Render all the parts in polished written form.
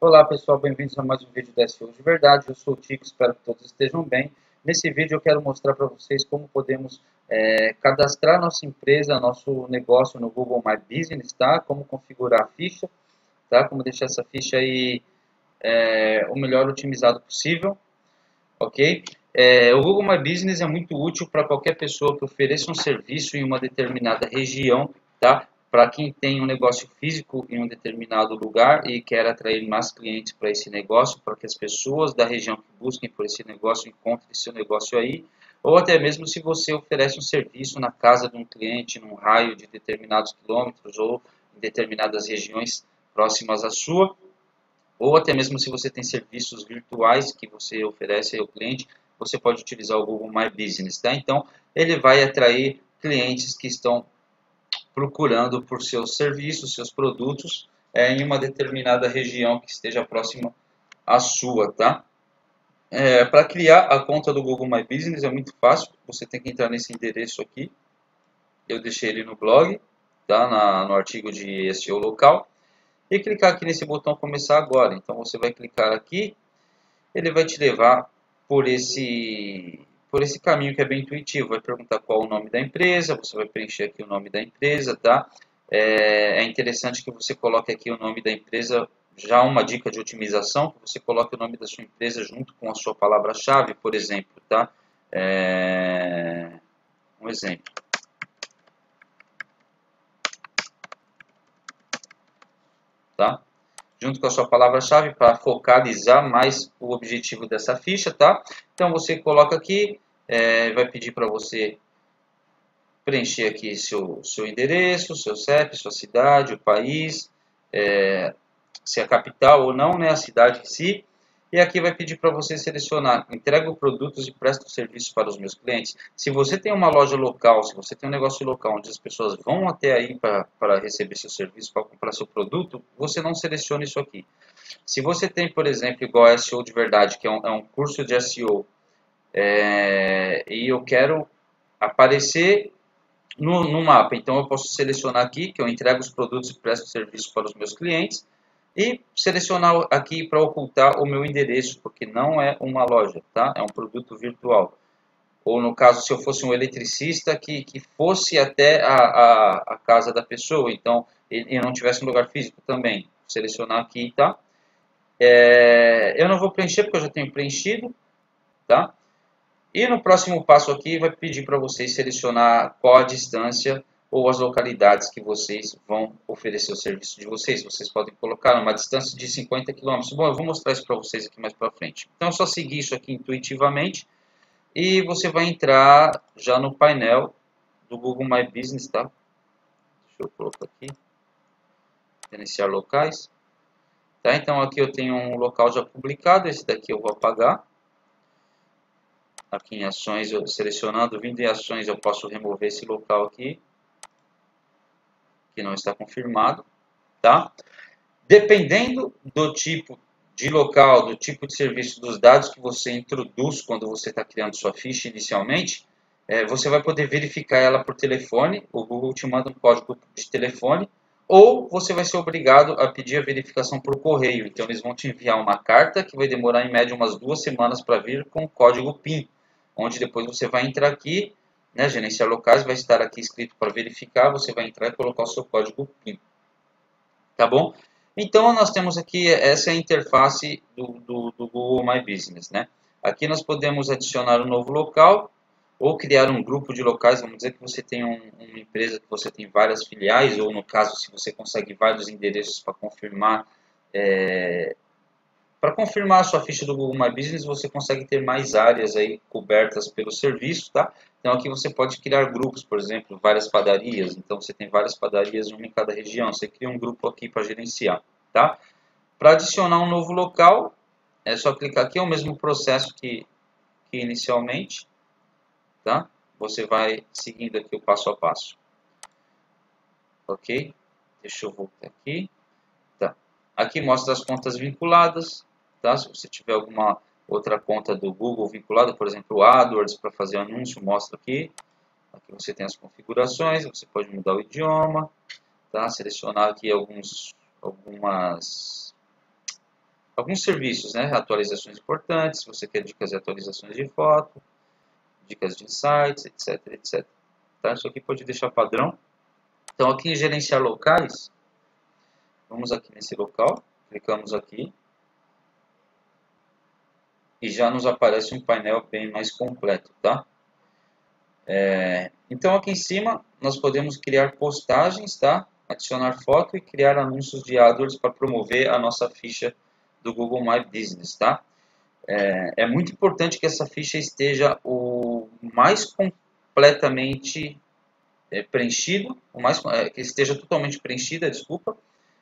Olá pessoal, bem-vindos a mais um vídeo da SEO de Verdade. Eu sou o Tico, espero que todos estejam bem. Nesse vídeo eu quero mostrar para vocês como podemos cadastrar nossa empresa, nosso negócio no Google My Business, tá? Como configurar a ficha, tá? Como deixar essa ficha aí o melhor otimizado possível, ok? O Google My Business é muito útil para qualquer pessoa que ofereça um serviço em uma determinada região, tá? Para quem tem um negócio físico em um determinado lugar e quer atrair mais clientes para esse negócio, para que as pessoas da região que busquem por esse negócio encontrem seu negócio aí, ou até mesmo se você oferece um serviço na casa de um cliente, num raio de determinados quilômetros ou em determinadas regiões próximas à sua, ou até mesmo se você tem serviços virtuais que você oferece ao cliente, você pode utilizar o Google My Business, tá? Então, ele vai atrair clientes que estão procurando por seus serviços, seus produtos, em uma determinada região que esteja próxima à sua, tá? Para criar a conta do Google My Business é muito fácil, você tem que entrar nesse endereço aqui, eu deixei ele no blog, tá? No artigo de SEO local, e clicar aqui nesse botão começar agora. Então você vai clicar aqui, ele vai te levar por esse caminho que é bem intuitivo. Vai perguntar qual o nome da empresa, você vai preencher aqui o nome da empresa, tá? É interessante que você coloque aqui o nome da empresa, já uma dica de otimização, que você coloque o nome da sua empresa junto com a sua palavra-chave, por exemplo, tá? Um exemplo, tá? Junto com a sua palavra-chave para focalizar mais o objetivo dessa ficha, tá? Então você coloca aqui, vai pedir para você preencher aqui seu endereço, seu CEP, sua cidade, o país, se é a capital ou não, né, a cidade em si. E aqui vai pedir para você selecionar, entrego produtos e presto serviços para os meus clientes. Se você tem uma loja local, se você tem um negócio local onde as pessoas vão até aí para receber seu serviço, para comprar seu produto, você não seleciona isso aqui. Se você tem, por exemplo, igual a SEO de Verdade, que é um curso de SEO, e eu quero aparecer no mapa, então eu posso selecionar aqui, que eu entrego os produtos e presto serviço para os meus clientes, e selecionar aqui para ocultar o meu endereço, porque não é uma loja, tá? É um produto virtual. Ou no caso, se eu fosse um eletricista que fosse até a casa da pessoa, então ele não tivesse um lugar físico também. Selecionar aqui, tá? Eu não vou preencher porque eu já tenho preenchido, tá? E no próximo passo aqui vai pedir para vocês selecionar qual a distância ou as localidades que vocês vão oferecer o serviço de vocês. Vocês podem colocar uma distância de 50 quilômetros. Bom, eu vou mostrar isso para vocês aqui mais para frente. Então é só seguir isso aqui intuitivamente e você vai entrar já no painel do Google My Business, tá? Deixa eu colocar aqui, iniciar locais. Tá? Então aqui eu tenho um local já publicado, esse daqui eu vou apagar. Aqui em ações, selecionando, vindo em ações, eu posso remover esse local aqui, que não está confirmado, tá? Dependendo do tipo de local, do tipo de serviço, dos dados que você introduz quando você está criando sua ficha inicialmente, você vai poder verificar ela por telefone, o Google te manda um código de telefone, ou você vai ser obrigado a pedir a verificação por correio. Então eles vão te enviar uma carta que vai demorar em média umas 2 semanas para vir com o código PIN, onde depois você vai entrar aqui, né, gerenciar locais, vai estar aqui escrito para verificar, você vai entrar e colocar o seu código PIN. Tá bom? Então nós temos aqui, essa é a interface do Google My Business, né? Aqui nós podemos adicionar um novo local, ou criar um grupo de locais. Vamos dizer que você tem uma empresa que você tem várias filiais, ou no caso, se você consegue vários endereços para confirmar a sua ficha do Google My Business, você consegue ter mais áreas aí cobertas pelo serviço, tá? Então aqui você pode criar grupos, por exemplo, várias padarias. Então você tem várias padarias, uma em cada região. Você cria um grupo aqui para gerenciar, tá? Para adicionar um novo local, é só clicar aqui, é o mesmo processo que inicialmente, tá? Você vai seguindo aqui o passo a passo. Ok? Deixa eu voltar aqui. Tá. Aqui mostra as contas vinculadas, tá? Se você tiver alguma outra conta do Google vinculada, por exemplo, o AdWords para fazer anúncio, mostra aqui. Aqui você tem as configurações, você pode mudar o idioma, tá? Selecionar aqui algumas alguns serviços, né? Atualizações importantes, se você quer dicas e atualizações de foto, dicas de insights, etc, etc. Tá? Isso aqui pode deixar padrão. Então aqui em gerenciar locais, vamos aqui nesse local, clicamos aqui e já nos aparece um painel bem mais completo, tá? Então aqui em cima nós podemos criar postagens, tá? Adicionar foto e criar anúncios de AdWords para promover a nossa ficha do Google My Business, tá? É muito importante que essa ficha esteja o mais completamente preenchido, que esteja totalmente preenchida, desculpa,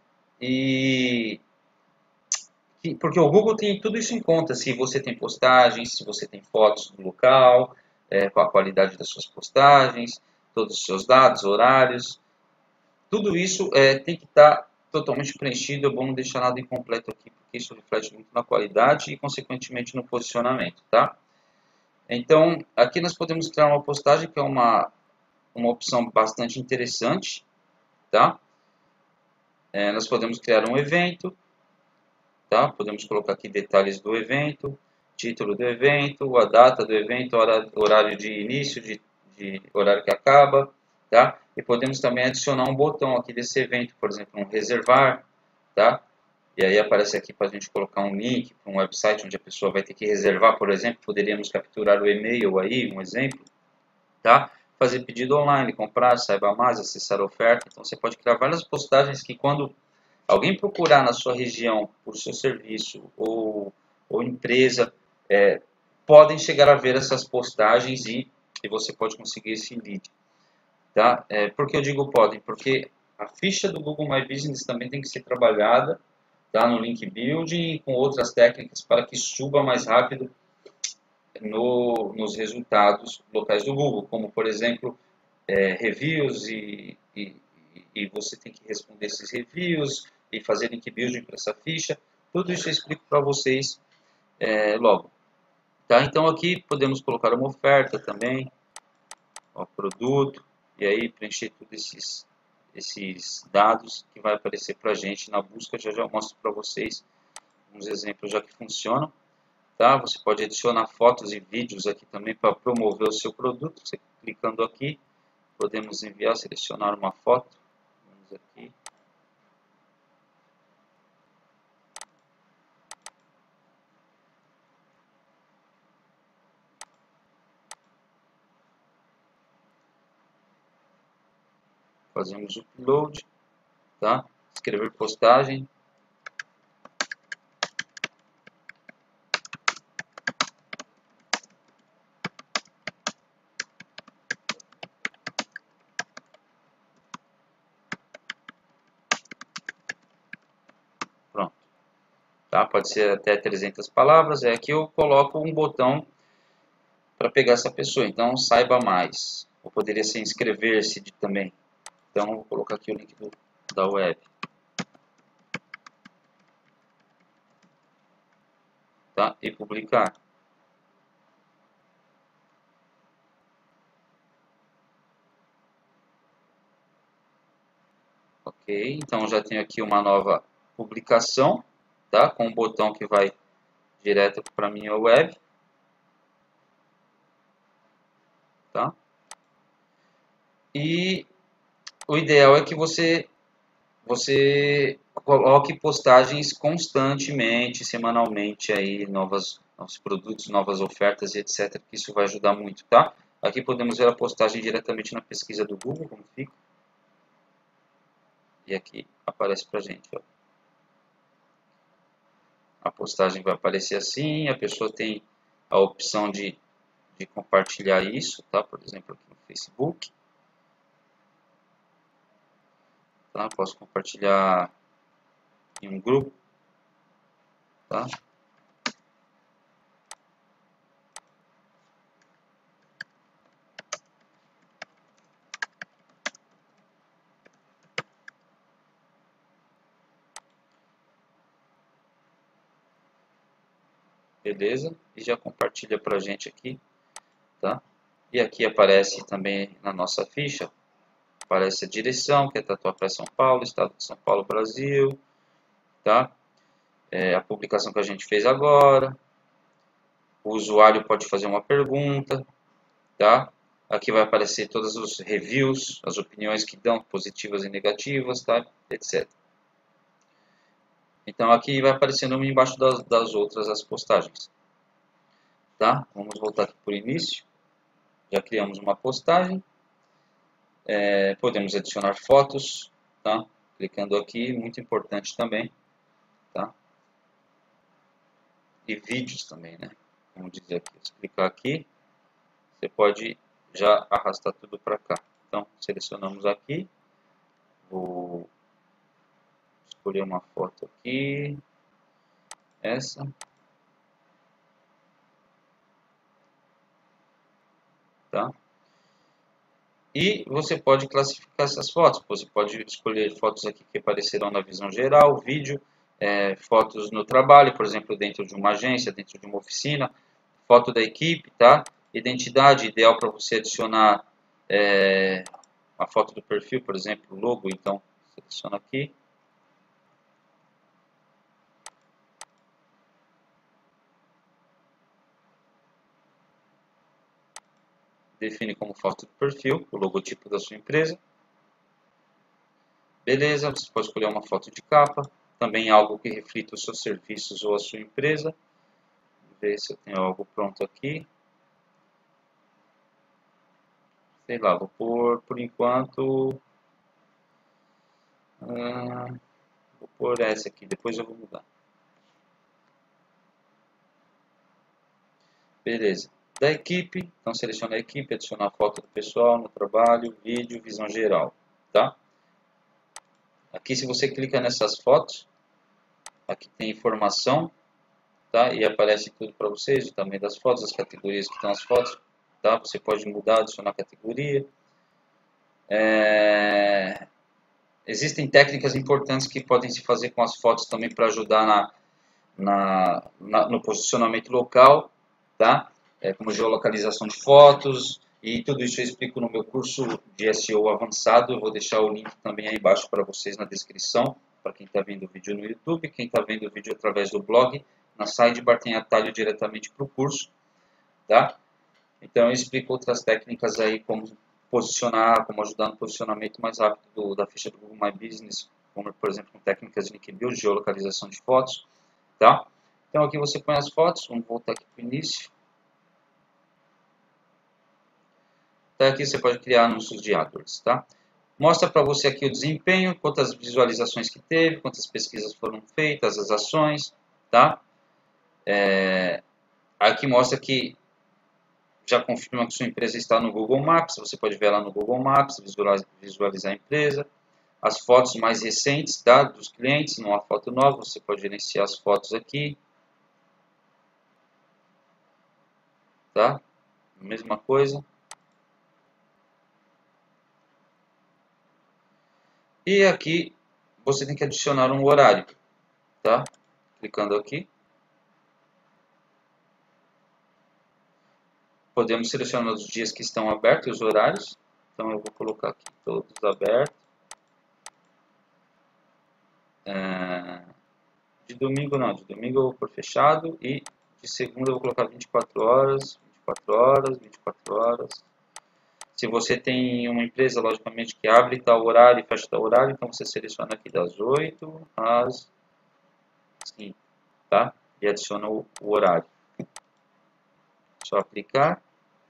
porque o Google tem tudo isso em conta, se você tem postagens, se você tem fotos do local, com a qualidade das suas postagens, todos os seus dados, horários, tudo isso tem que estar totalmente preenchido. É bom não deixar nada incompleto aqui, porque isso reflete muito na qualidade e, consequentemente, no posicionamento, tá? Então, aqui nós podemos criar uma postagem, que é uma opção bastante interessante, tá? Nós podemos criar um evento, tá? Podemos colocar aqui detalhes do evento, título do evento, a data do evento, horário de início, de horário que acaba, tá? E podemos também adicionar um botão aqui desse evento, por exemplo, um reservar, tá? E aí aparece aqui para a gente colocar um link para um website onde a pessoa vai ter que reservar, por exemplo. Poderíamos capturar o e-mail aí, um exemplo, tá? Fazer pedido online, comprar, saiba mais, acessar a oferta. Então você pode criar várias postagens que, quando alguém procurar na sua região por seu serviço ou empresa, podem chegar a ver essas postagens e você pode conseguir esse lead. Tá? Por que eu digo podem? Porque a ficha do Google My Business também tem que ser trabalhada, tá? No link building e com outras técnicas para que suba mais rápido nos resultados locais do Google, como por exemplo reviews e você tem que responder esses reviews e fazer link building para essa ficha. Tudo isso eu explico para vocês logo. Tá? Então aqui podemos colocar uma oferta também, ó, produto, e aí preencher todos esses dados que vai aparecer para a gente na busca. Já já mostro para vocês uns exemplos já que funcionam. Tá? Você pode adicionar fotos e vídeos aqui também para promover o seu produto. Você clicando aqui, podemos enviar, selecionar uma foto. Vamos aqui. Fazemos o upload, tá? Escrever postagem. Pronto. Tá? Pode ser até 300 palavras. Aqui eu coloco um botão para pegar essa pessoa. Então, saiba mais. Ou poderia ser inscrever-se também. Então, vou colocar aqui o link da web. Tá? E publicar. Ok, então já tenho aqui uma nova publicação, tá? Com um botão que vai direto para a minha web. Tá? E o ideal é que você coloque postagens constantemente, semanalmente, aí, novos produtos, novas ofertas, etc. Que isso vai ajudar muito, tá? Aqui podemos ver a postagem diretamente na pesquisa do Google, como fica. E aqui aparece pra gente, ó. A postagem vai aparecer assim, a pessoa tem a opção de compartilhar isso, tá? Por exemplo, aqui no Facebook. Tá? Posso compartilhar em um grupo, tá? Beleza? E já compartilha pra gente aqui, tá? E aqui aparece também na nossa ficha, aparece a direção, que é Tatuapé, São Paulo, Estado de São Paulo, Brasil, tá? a publicação que a gente fez agora. O usuário pode fazer uma pergunta, tá? Aqui vai aparecer todos os reviews, as opiniões que dão, positivas e negativas, tá? Etc. Então aqui vai aparecendo uma embaixo das outras as postagens, tá? Vamos voltar aqui por início. Já criamos uma postagem. Podemos adicionar fotos, tá? Clicando aqui, muito importante também, tá? E vídeos também, né? Vamos dizer aqui, se clicar aqui, você pode já arrastar tudo para cá. Então, selecionamos aqui, vou escolher uma foto aqui, essa. Tá? E você pode classificar essas fotos. Você pode escolher fotos aqui que aparecerão na visão geral, vídeo, fotos no trabalho, por exemplo, dentro de uma agência, dentro de uma oficina, foto da equipe, tá? Identidade, ideal para você adicionar a foto do perfil, por exemplo, o logo, então seleciona aqui. Define como foto do perfil, o logotipo da sua empresa. Beleza, você pode escolher uma foto de capa, também algo que reflita os seus serviços ou a sua empresa. Vou ver se eu tenho algo pronto aqui. Sei lá, vou pôr por enquanto. Vou pôr essa aqui, depois eu vou mudar. Beleza. Da equipe, então seleciona a equipe, adicionar foto do pessoal no trabalho, vídeo, visão geral, tá? Aqui se você clica nessas fotos, aqui tem informação, tá? E aparece tudo para vocês, o tamanho das fotos, as categorias que estão as fotos, tá? Você pode mudar, adicionar categoria. Existem técnicas importantes que podem se fazer com as fotos também para ajudar no posicionamento local, tá? Como geolocalização de fotos, e tudo isso eu explico no meu curso de SEO avançado. Eu vou deixar o link também aí embaixo para vocês na descrição, para quem está vendo o vídeo no YouTube, quem está vendo o vídeo através do blog, na sidebar tem atalho diretamente para o curso, tá? Então eu explico outras técnicas aí, como posicionar, como ajudar no posicionamento mais rápido da ficha do Google My Business, como por exemplo com técnicas de link build, geolocalização de fotos, tá? Então aqui você põe as fotos, vamos voltar aqui para o início. Então aqui você pode criar anúncios de AdWords, tá? Mostra para você aqui o desempenho, quantas visualizações que teve, quantas pesquisas foram feitas, as ações, tá? Aqui mostra que já confirma que sua empresa está no Google Maps, você pode ver lá no Google Maps, visualizar a empresa. As fotos mais recentes, tá, dos clientes, numa foto nova, você pode gerenciar as fotos aqui. Tá? Mesma coisa. E aqui você tem que adicionar um horário, tá? Clicando aqui. Podemos selecionar os dias que estão abertos e os horários. Então eu vou colocar aqui todos abertos. De domingo não, de domingo eu vou por fechado e de segunda eu vou colocar 24 horas, 24 horas, 24 horas. Se você tem uma empresa, logicamente, que abre tal horário e fecha tal horário, então você seleciona aqui das 8 às 5, tá? E adiciona o horário. Só aplicar.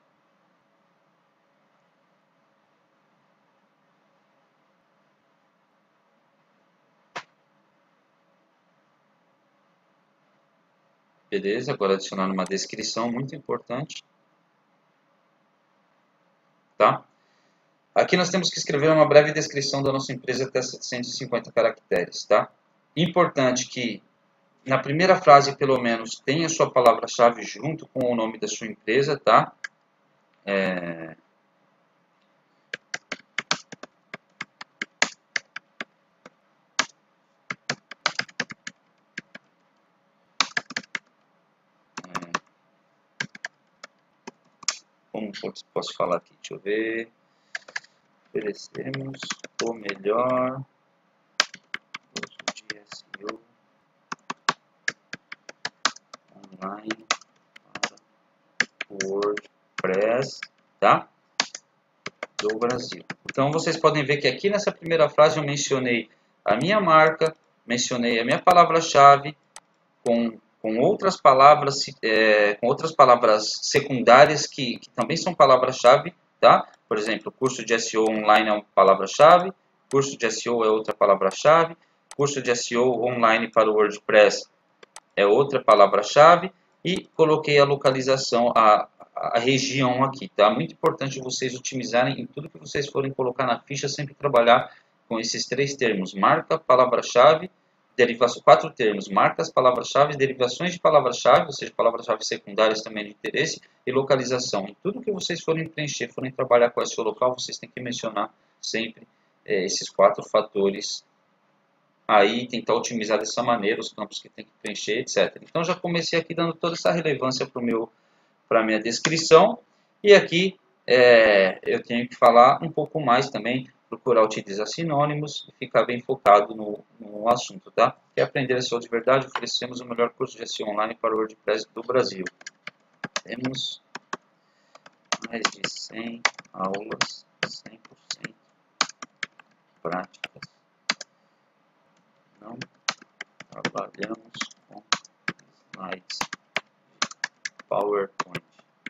Beleza, agora adicionar uma descrição muito importante. Tá? Aqui nós temos que escrever uma breve descrição da nossa empresa até 750 caracteres. Tá? Importante que na primeira frase, pelo menos, tenha a sua palavra-chave junto com o nome da sua empresa. Tá? Como posso falar aqui? Deixa eu ver. Oferecemos o melhor uso de SEO online para WordPress, tá? Do Brasil. Então vocês podem ver que aqui nessa primeira frase eu mencionei a minha marca, mencionei a minha palavra-chave com outras palavras secundárias que também são palavra-chave, tá? Por exemplo, curso de SEO online é uma palavra-chave, curso de SEO é outra palavra-chave, curso de SEO online para o WordPress é outra palavra-chave e coloquei a localização, a região aqui, tá? Muito importante vocês otimizarem em tudo que vocês forem colocar na ficha, sempre trabalhar com esses três termos: marca, palavra-chave, derivação, 4 termos: marcas, palavras-chave, derivações de palavra-chave, ou seja, palavras-chave secundárias também de interesse, e localização. Em tudo que vocês forem preencher, forem trabalhar com SEO local, vocês têm que mencionar sempre esses 4 fatores aí, tentar otimizar dessa maneira os campos que tem que preencher, etc. Então já comecei aqui dando toda essa relevância para a minha descrição, e aqui eu tenho que falar um pouco mais também, procurar utilizar sinônimos e ficar bem focado no assunto, tá? Quer aprender SEO de verdade? Oferecemos o melhor curso de SEO online para o WordPress do Brasil. Temos mais de 100 aulas 100% práticas. Não trabalhamos com slides PowerPoint.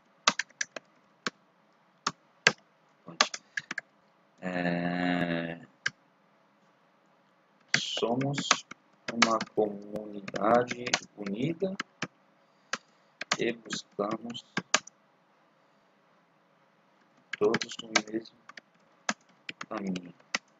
Somos uma comunidade unida e buscamos todos o mesmo caminho: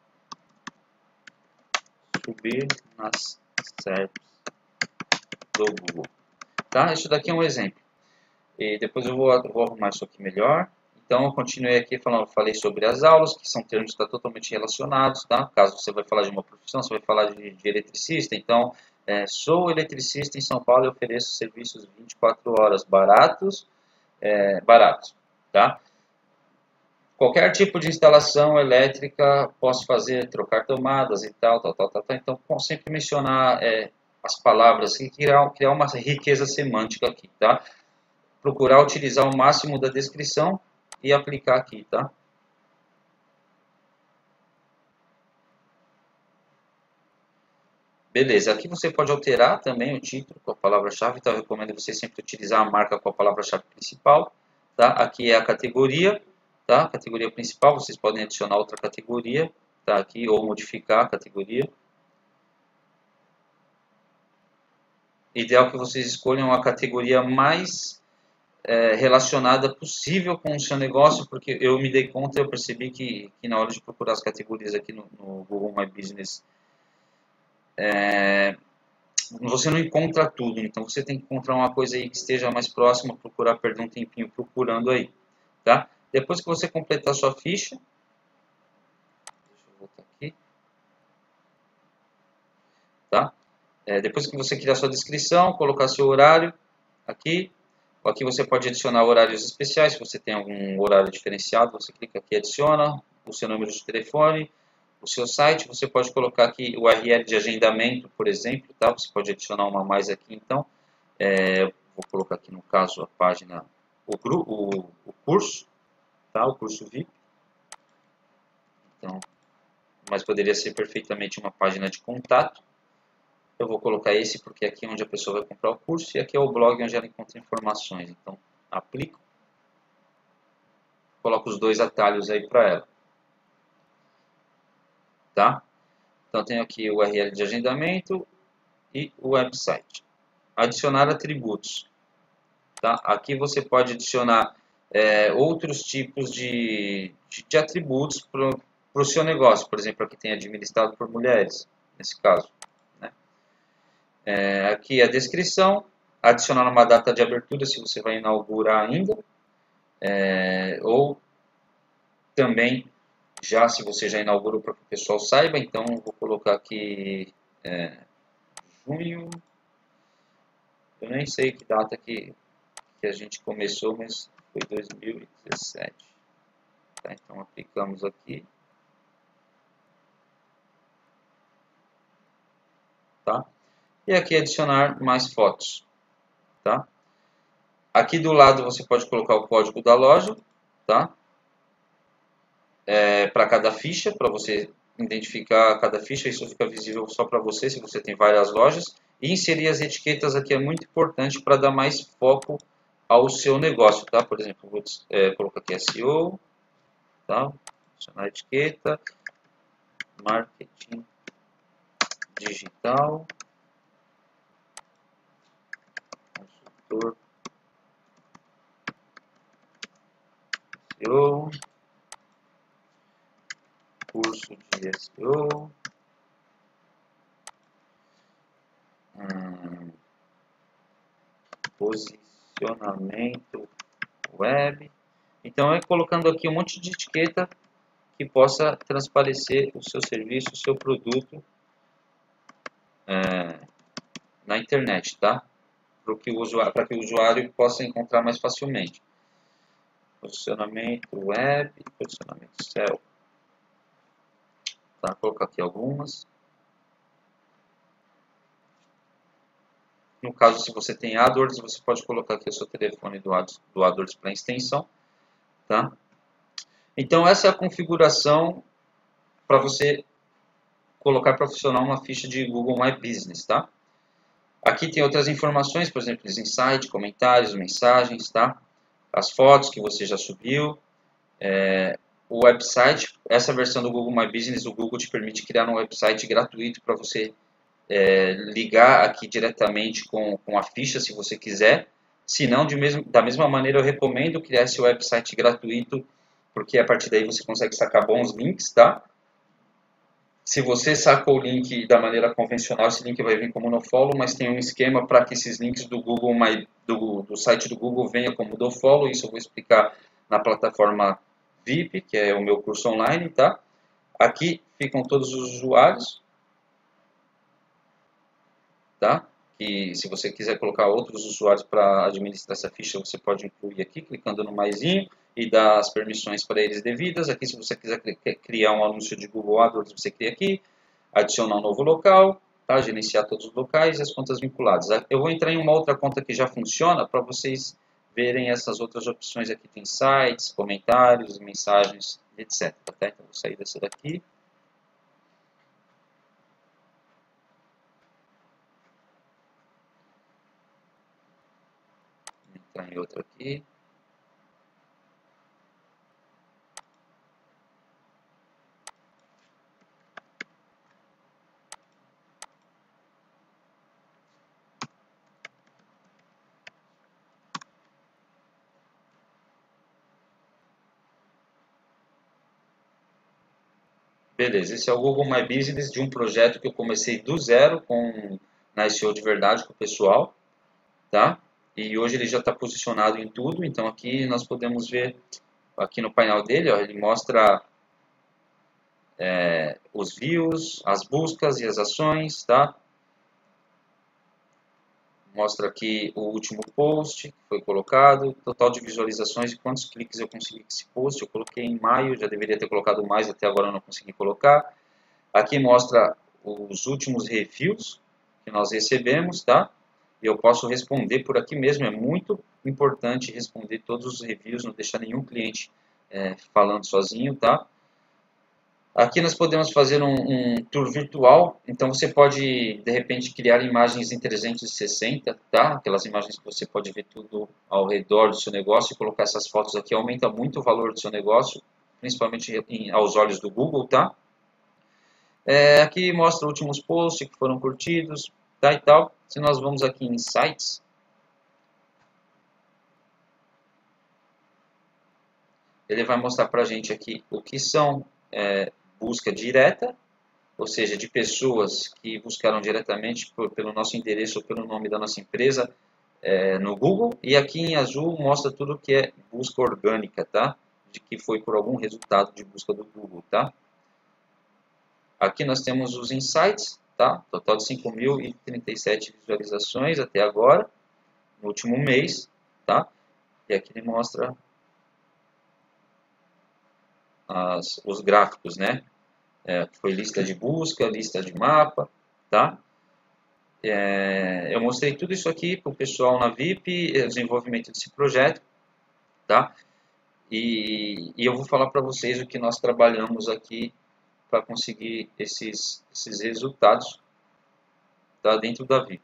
subir nas SERPs do Google. Tá? Isso daqui é um exemplo. E depois eu vou arrumar isso aqui melhor. Então eu continuei aqui falei sobre as aulas, que são termos que estão totalmente relacionados, tá? Caso você vai falar de uma profissão, você vai falar de eletricista, então sou eletricista em São Paulo e ofereço serviços 24 horas baratos, tá? Qualquer tipo de instalação elétrica posso fazer, trocar tomadas e tal. Então sempre mencionar as palavras e criar uma riqueza semântica aqui, tá? Procurar utilizar o máximo da descrição e aplicar aqui, tá? Beleza, aqui você pode alterar também o título com a palavra-chave, então eu recomendo você sempre utilizar a marca com a palavra-chave principal, tá? Aqui é a categoria, tá? Categoria principal, vocês podem adicionar outra categoria, tá? Aqui, ou modificar a categoria. Ideal que vocês escolham a categoria mais relacionada possível com o seu negócio, porque eu me dei conta, eu percebi que na hora de procurar as categorias aqui no Google My Business, você não encontra tudo, então você tem que encontrar uma coisa aí que esteja mais próxima, procurar, perder um tempinho procurando aí, tá? Depois que você completar a sua ficha, deixa eu voltar aqui, tá? Depois que você criar sua descrição, colocar seu horário aqui você pode adicionar horários especiais, se você tem algum horário diferenciado, você clica aqui e adiciona o seu número de telefone, o seu site, você pode colocar aqui o URL de agendamento, por exemplo, tá? Você pode adicionar uma a mais aqui, então, vou colocar aqui no caso a página, o curso, tá? O curso VIP, então, mas poderia ser perfeitamente uma página de contato. Eu vou colocar esse porque aqui é onde a pessoa vai comprar o curso e aqui é o blog onde ela encontra informações. Então, aplico. Coloco os 2 atalhos aí para ela. Tá? Então, tenho aqui o URL de agendamento e o website. Adicionar atributos. Tá? Aqui você pode adicionar outros tipos de atributos para o seu negócio. Por exemplo, aqui tem administrado por mulheres, nesse caso. Aqui a descrição, adicionar uma data de abertura se você vai inaugurar ainda, ou também já se você já inaugurou para que o pessoal saiba, então vou colocar aqui junho, eu nem sei que data que a gente começou, mas foi 2017, tá? Então aplicamos aqui, tá? E aqui adicionar mais fotos, tá? Aqui do lado você pode colocar o código da loja, tá? Para cada ficha, para você identificar cada ficha, isso fica visível só para você, se você tem várias lojas. E inserir as etiquetas aqui é muito importante para dar mais foco ao seu negócio, tá? Por exemplo, vou colocar aqui SEO, tá? Adicionar a etiqueta, marketing digital, consultor SEO, curso de SEO, posicionamento web. Então é colocando aqui um monte de etiqueta que possa transparecer o seu serviço, o seu produto na internet, tá? Para que o usuário possa encontrar mais facilmente. Posicionamento web, posicionamento SEO. Tá? Vou colocar aqui algumas. No caso, se você tem AdWords, você pode colocar aqui o seu telefone do AdWords para extensão. Tá? Então, essa é a configuração para você colocar para funcionar uma ficha de Google My Business. Tá? Aqui tem outras informações, por exemplo, os insights, comentários, mensagens, tá? As fotos que você já subiu. O website, essa versão do Google My Business, o Google te permite criar um website gratuito para você ligar aqui diretamente com a ficha, se você quiser. Se não, da mesma maneira, eu recomendo criar esse website gratuito, porque a partir daí você consegue sacar bons links, tá? Se você sacou o link da maneira convencional, esse link vai vir como nofollow, mas tem um esquema para que esses links do Google do site do Google venha como nofollow. Isso eu vou explicar na plataforma VIP, que é o meu curso online, tá? Aqui ficam todos os usuários, tá? E se você quiser colocar outros usuários para administrar essa ficha, você pode incluir aqui, clicando no maisinho e dar as permissões para eles devidas. Aqui, se você quiser criar um anúncio de Google AdWords, você cria aqui, adicionar um novo local, tá? Gerenciar todos os locais e as contas vinculadas. Eu vou entrar em uma outra conta que já funciona para vocês verem essas outras opções. Aqui tem sites, comentários, mensagens, etc. Tá? Então, vou sair dessa daqui. Entrar em outra aqui. Beleza, esse é o Google My Business de um projeto que eu comecei do zero na SEO de verdade com o pessoal, tá? E hoje ele já está posicionado em tudo, então aqui nós podemos ver, aqui no painel dele, ó, ele mostra os views, as buscas e as ações, tá? Mostra aqui o último post que foi colocado, total de visualizações e quantos cliques eu consegui com esse post. Eu coloquei em maio, já deveria ter colocado mais, até agora eu não consegui colocar. Aqui mostra os últimos reviews que nós recebemos, tá? E eu posso responder por aqui mesmo, é muito importante responder todos os reviews, não deixar nenhum cliente falando sozinho, tá? Aqui nós podemos fazer um tour virtual, então você pode, de repente, criar imagens em 360, tá? Aquelas imagens que você pode ver tudo ao redor do seu negócio e colocar essas fotos aqui, aumenta muito o valor do seu negócio, principalmente aos olhos do Google, tá? Aqui mostra últimos posts que foram curtidos, tá, e tal. Se nós vamos aqui em sites, ele vai mostrar para a gente aqui o que são busca direta, ou seja, de pessoas que buscaram diretamente pelo nosso endereço ou pelo nome da nossa empresa no Google. E aqui em azul mostra tudo que é busca orgânica, tá? De que foi por algum resultado de busca do Google, tá? Aqui nós temos os insights, tá? Total de 5.037 visualizações até agora, no último mês, tá? E aqui ele mostra os gráficos, né? Foi lista de busca, lista de mapa, tá? Eu mostrei tudo isso aqui para o pessoal na VIP, o desenvolvimento desse projeto, tá? E eu vou falar para vocês o que nós trabalhamos aqui para conseguir esses resultados, tá, dentro da VIP.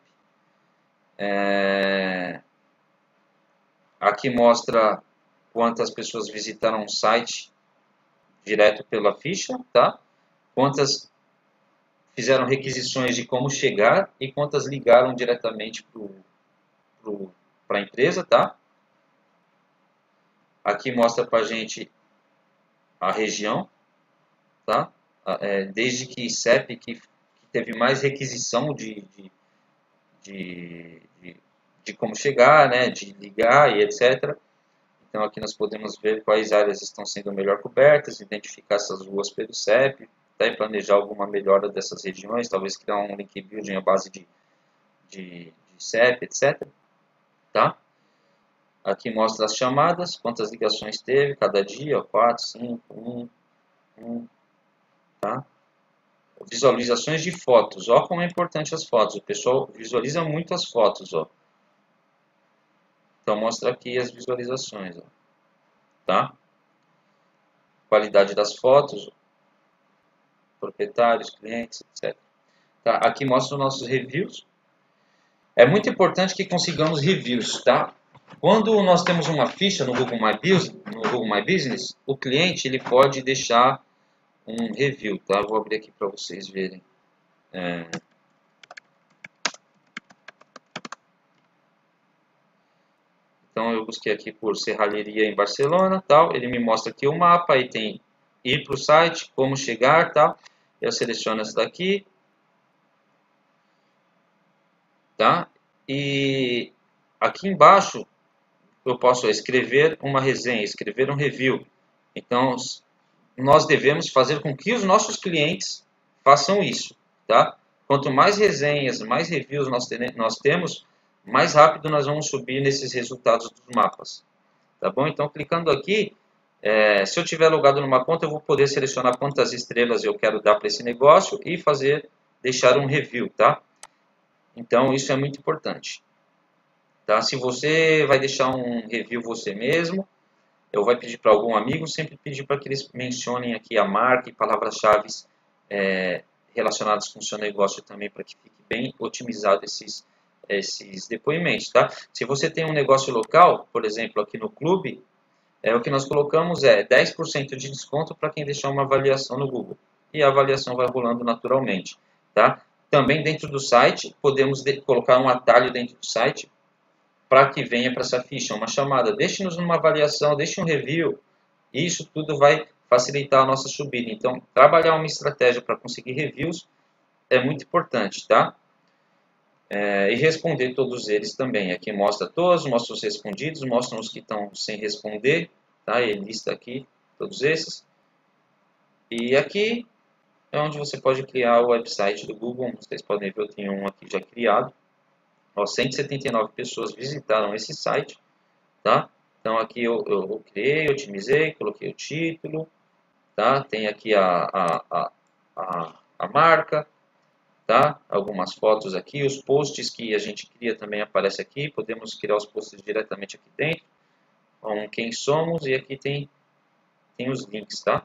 Aqui mostra quantas pessoas visitaram o site direto pela ficha, tá? Quantas fizeram requisições de como chegar e quantas ligaram diretamente para a empresa, tá? Aqui mostra para a gente a região, tá? Desde que CEP, que teve mais requisição de como chegar, né? De ligar e etc. Então aqui nós podemos ver quais áreas estão sendo melhor cobertas, identificar essas ruas pelo CEP, tá? E planejar alguma melhora dessas regiões, talvez criar um link building à base de CEP, etc. Tá? Aqui mostra as chamadas, quantas ligações teve cada dia, 4, 5, 1, tá? Visualizações de fotos, ó como é importante as fotos, o pessoal visualiza muito as fotos, ó. Então mostra aqui as visualizações, ó. Tá? Qualidade das fotos, proprietários, clientes, etc. Tá? Aqui mostra os nossos reviews. É muito importante que consigamos reviews, tá? Quando nós temos uma ficha no Google My Business, o cliente ele pode deixar um review, tá? Vou abrir aqui para vocês verem. Então eu busquei aqui por serralheria em Barcelona, tal. Ele me mostra aqui o mapa, aí tem ir para o site, como chegar, tal. Eu seleciono essa daqui, tá? E aqui embaixo eu posso escrever uma resenha, escrever um review. Então nós devemos fazer com que os nossos clientes façam isso, tá? Quanto mais resenhas, mais reviews nós temos, mais rápido nós vamos subir nesses resultados dos mapas, tá bom? Então, clicando aqui, se eu tiver logado numa conta, eu vou poder selecionar quantas estrelas eu quero dar para esse negócio e deixar um review, tá? Então, isso é muito importante, tá? Se você vai deixar um review você mesmo, eu vou pedir para algum amigo, sempre pedir para que eles mencionem aqui a marca e palavras-chave relacionadas com o seu negócio também, para que fique bem otimizado esses depoimentos, tá? Se você tem um negócio local, por exemplo, aqui no clube, o que nós colocamos é 10% de desconto para quem deixar uma avaliação no Google. E a avaliação vai rolando naturalmente, tá? Também dentro do site, podemos colocar um atalho dentro do site para que venha para essa ficha, uma chamada. Deixe-nos uma avaliação, deixe um review. Isso tudo vai facilitar a nossa subida. Então, trabalhar uma estratégia para conseguir reviews é muito importante, tá? E responder todos eles também. Aqui mostra todos, mostra os respondidos, mostra os que estão sem responder, tá? E lista aqui todos esses. E aqui é onde você pode criar o website do Google. Vocês podem ver, eu tenho um aqui já criado. Ó, 179 pessoas visitaram esse site, tá? Então aqui eu criei, otimizei, coloquei o título, tá? Tem aqui a marca, tá? Algumas fotos aqui, os posts que a gente cria também aparece aqui, podemos criar os posts diretamente aqui dentro, com quem somos, e aqui tem os links, tá?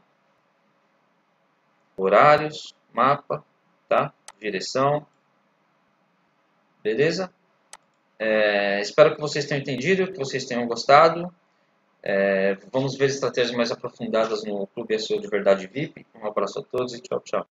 Horários, mapa, tá? Direção, beleza? Espero que vocês tenham entendido, que vocês tenham gostado. Vamos ver estratégias mais aprofundadas no Clube SEO de Verdade VIP. Um abraço a todos e tchau, tchau.